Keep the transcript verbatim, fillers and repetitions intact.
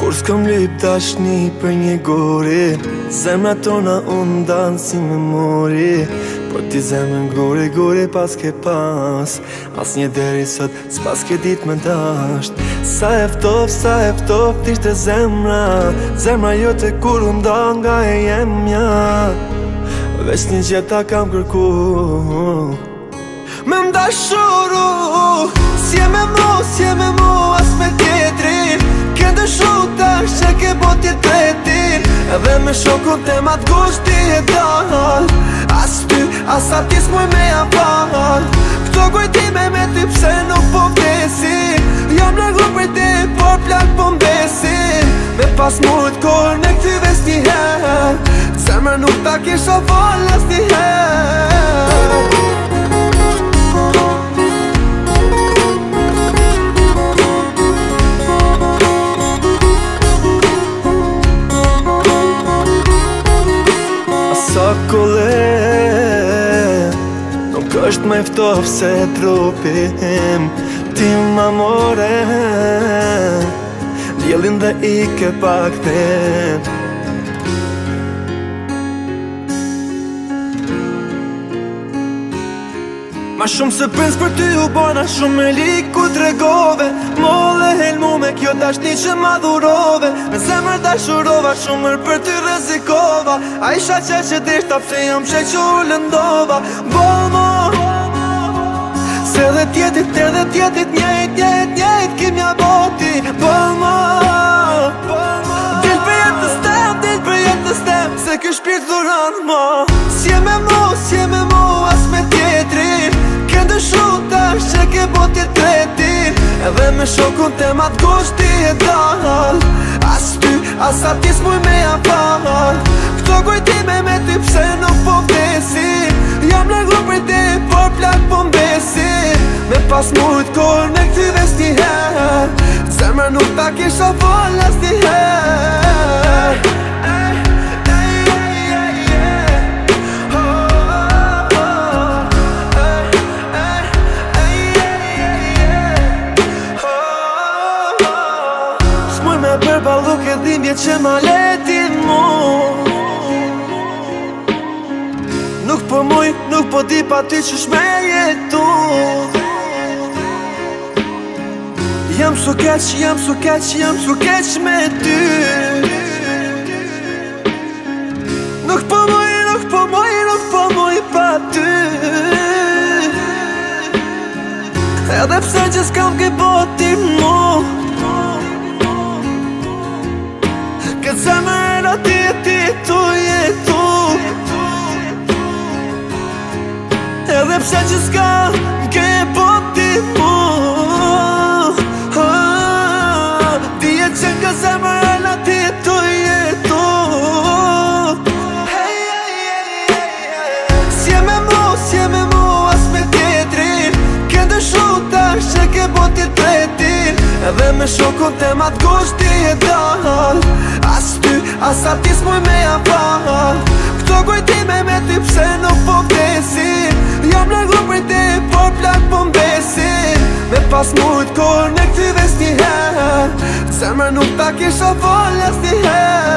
Kur s'kom lyp dashni për një gori, zemra tona unë danë si memori. Po ti zemën gori, gori pas ke pas, as një deri sot s'pas ke dit me dasht. Sa eftof, sa eftof t'ishte zemra, zemra jote kur unë da nga e jemja. Veç një gjeta kam kërku, me mdashuru, s'je me mu, s'je me mu, as me tjetrin. Këndë shutash që ke boti tretin, edhe me shokun te mat gushti e dal. As ty, as ati s'muj me aval, këto kujtime me ty pse nuk po vdesin. Jam largu për ti, por plak po mbesin. Me pas mujt kor me këty ves një her, zemër nuk ta kisha val as një her. Sa kole, nuk është me ftof se trupim. Ti ma more, djelin dhe i ke pak tem. Ma shumë se prins për ty u bona, shumë me lik ku tregove. Molle helmu me kjo dashni që ma dhurove. Me zemër dashurova, shumë mërë për ty rezikova. A isha që që dishta pse jam që që u lëndova. Bomo, se dhe tjetit, te dhe tjetit, njejt, njejt, njejt, kimja boti. Bomo, dil për jetës tem, dil për jetës tem, se kjo shpirt dhuran mo. S'je me mu, s'je me mu, as me tjetrin. Këndë shutash që ke boti tretin, edhe me shokun te mat gushti e dal. As ty, as ati s'muj me aval, këto kujtime me ty pse nuk po vdesin. Jam largu për ti, por plak po mbesin. Me pas mujt kor me këty ves një her, zemër nuk ta kisha val as një her. Përballu ke dhimbje që ma letin mu. Nuk po muj, nuk po di pa ty që shme jetu. Jam su keq, jam su keq, jam su keq me ty. Nuk po muj, nuk po muj, nuk po muj pa ty. Edhe pse që s'kam ke boti mu, këtë zemër ati e ti tu jetu. Edhe pse që s'ka ke boti mu, ti e qenë këtë zemër ati e tu jetu. S'je me mu, s'je me mu, as me tjetrin. Këndë shutash që ke boti tretin, edhe me shokun te mat gushti e dal. As ty, as ati s'muj me aval, këto kujtime me ty pse nuk po vdesin. Jam largu për ti, por plak po mbesin. Me pas mujt kor me këty ves një her, zemër nuk ta kisha val as një her.